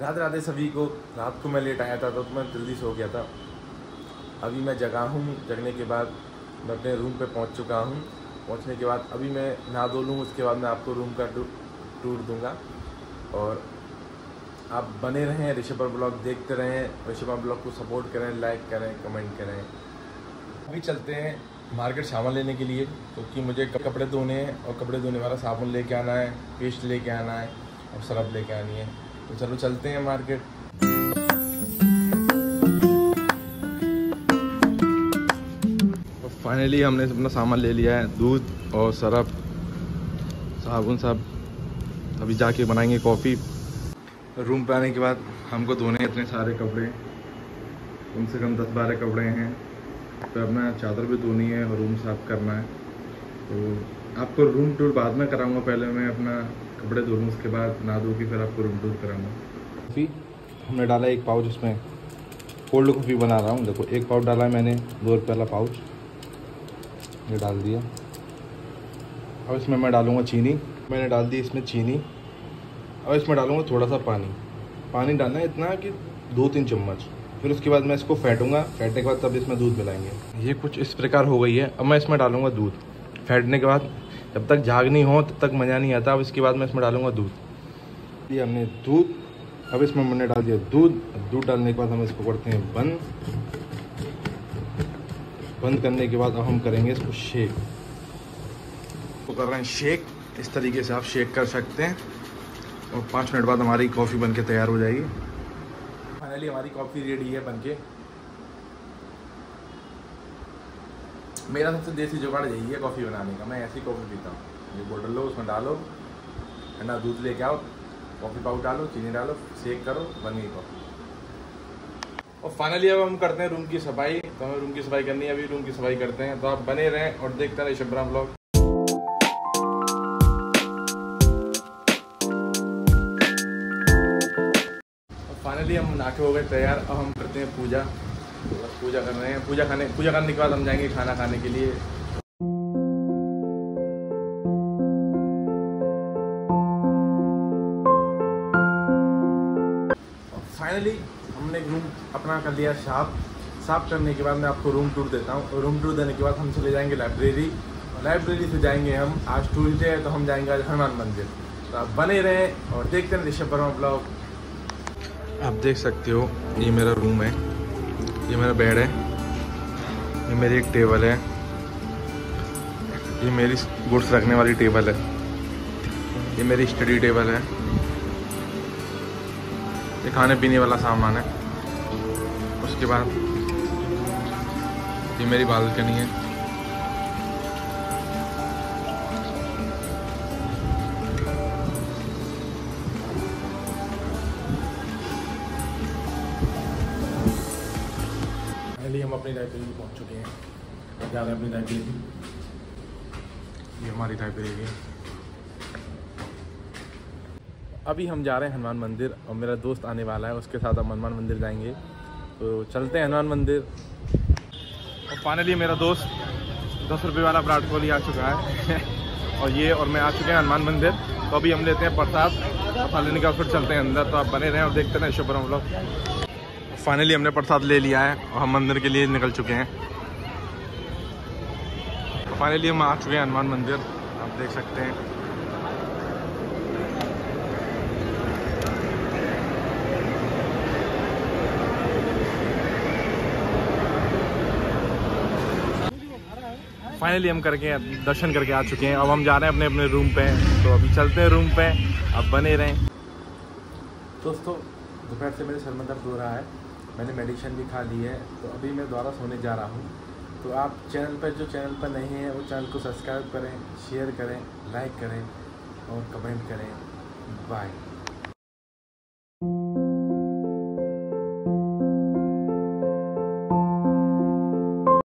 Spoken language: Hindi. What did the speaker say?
राधे राधे सभी को। रात को मैं लेट आया था तो मैं जल्दी सो गया था। अभी मैं जगा हूँ। जगने के बाद मैं अपने रूम पे पहुँच चुका हूँ। पहुँचने के बाद अभी मैं नहा धो लूँ, उसके बाद मैं आपको रूम का टूर दूँगा। और आप बने रहें, ऋषभ ब्लॉग देखते रहें। ऋषभ ब्लॉग को सपोर्ट करें, लाइक करें, कमेंट करें। अभी चलते हैं मार्केट सामान लेने के लिए, क्योंकि मुझे कपड़े धोने हैं और कपड़े धोने वाला साबुन लेके आना है, पेस्ट लेके आना है और सरफ लेके आनी है। तो चलो चलते हैं मार्केट। तो फाइनली हमने अपना सामान ले लिया है, दूध और सरफ, साबुन सब। अभी जाके बनाएंगे कॉफ़ी। रूम पे आने के बाद हमको धोने इतने सारे कपड़े, कम से कम 10-12 कपड़े हैं। तो अपना चादर भी धोनी है और रूम साफ़ करना है। तो आपको रूम टूर बाद में कराऊंगा। पहले मैं अपना कपड़े धो लूँ, उसके बाद नहा धो के फिर आपको रूम टूर कराऊंगा। कॉफ़ी हमने डाला एक पाउच, उसमें कोल्ड कॉफ़ी बना रहा हूँ। देखो, एक पाउच डाला है मैंने, 2 रुपये वाला पाउच ये डाल दिया। अब इसमें मैं डालूँगा चीनी। मैंने डाल दी इसमें चीनी। अब इसमें डालूँगा थोड़ा सा पानी। पानी डालना है इतना कि 2-3 चम्मच। फिर उसके बाद मैं इसको फेंटूंगा। फेंटने के बाद तब इसमें दूध मिलाएंगे। ये कुछ इस प्रकार हो गई है। अब मैं इसमें डालूंगा दूध। फेंटने के बाद जब तक झाग नहीं हो तब तक मज़ा नहीं आता। अब इसके बाद मैं इसमें डालूंगा दूध। ये हमने दूध, अब इसमें मैंने डाल दिया दूध। दूध डालने के बाद हम इसको करते हैं बंद। बंद करने के बाद अब हम करेंगे इसको शेक। तो कर रहे हैं शेक। इस तरीके से आप शेक कर सकते हैं और 5 मिनट बाद हमारी कॉफ़ी बनके तैयार हो जाएगी। फाइनली हमारी कॉफ़ी रेडी है बनके। मेरा सबसे देसी जुगाड़ यही है कॉफ़ी बनाने का। मैं ऐसी कॉफ़ी पीता हूँ। ये बोतल लो, उसमें डालो, ठंडा दूध लेके आओ, कॉफ़ी पाउडर डालो, चीनी डालो, शेक करो, बन गई कॉफ़ी। और फाइनली अब हम करते हैं रूम की सफाई। तो हमें रूम की सफाई करनी है, अभी रूम की सफाई करते हैं। तो आप बने रहें और देखते रहें ऋषभ ब्लॉग। फाइनली हम नहा के हो गए तैयार। अब हम करते हैं पूजा। तो बस पूजा कर रहे हैं। पूजा करने के बाद हम जाएंगे खाना खाने के लिए। फाइनली हमने रूम अपना कर लिया साफ करने के बाद मैं आपको रूम टूर देता हूँ। रूम टूर देने के बाद हम चले जाएंगे लाइब्रेरी। लाइब्रेरी से जाएंगे हम, आज ट्यूसडे है तो हम जाएंगे आज हनुमान मंदिर। तो आप बने रहें और देखते हैं ऋषभ ब्लॉग। आप देख सकते हो, ये मेरा रूम है, ये मेरा बेड है, ये मेरी एक टेबल है, ये मेरी गुड्स रखने वाली टेबल है, ये मेरी स्टडी टेबल है, ये खाने पीने वाला सामान है। उसके बाद ये मेरी बालकनी है। हम अपनी लाइब्रेरी पहुंच चुके हैं। जा रहे हैं अपनी लाइब्रेरी। ये हमारी लाइब्रेरी है। अभी हम जा रहे हैं हनुमान मंदिर और मेरा दोस्त आने वाला है, उसके साथ हम हनुमान मंदिर जाएंगे। तो चलते हैं हनुमान मंदिर। और फाइनली मेरा दोस्त 10 रुपये वाला विराट कोहली आ चुका है और ये और मैं आ चुके हैं हनुमान मंदिर। तो अभी हम लेते हैं प्रसाद लेने का, फिर चलते हैं अंदर। तो आप बने रहें और देखते हैं ऋषभ ब्लॉग। फाइनली हमने प्रसाद ले लिया है और हम मंदिर के लिए निकल चुके हैं। फाइनली हम आ चुके हैं हनुमान मंदिर, आप देख सकते हैं। फाइनली हम दर्शन करके आ चुके हैं। अब हम जा रहे हैं अपने अपने रूम पे। तो अभी चलते हैं रूम पे, अब बने रहें। दोस्तों, दोपहर से मेरे सर में दर्द हो रहा है। मैंने मेडिसिन भी खा ली है। तो अभी मैं दोबारा सोने जा रहा हूँ। तो आप चैनल पर नहीं हैं वो चैनल को सब्सक्राइब करें, शेयर करें, लाइक करें और कमेंट करें। बाय।